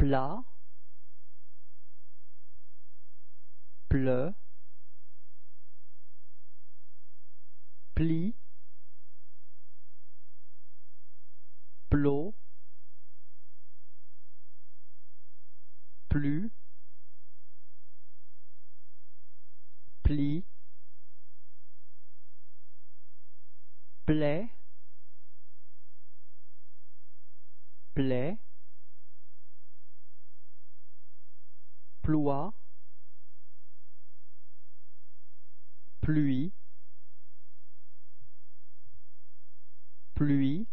plat, pleu, pli, plot, plus, pli, plaît, plaît, ploie, pluie, pluie,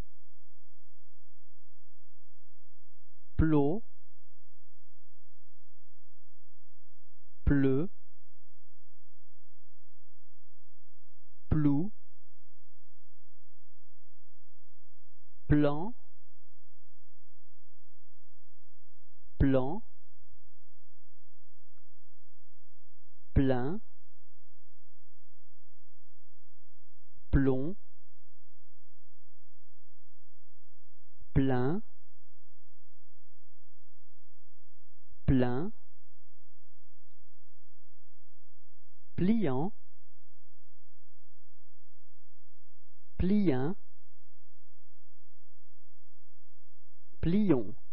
plot, pleu, plou, plan, plan, plein, plomb, plein, plein, pliant, pliant, plion.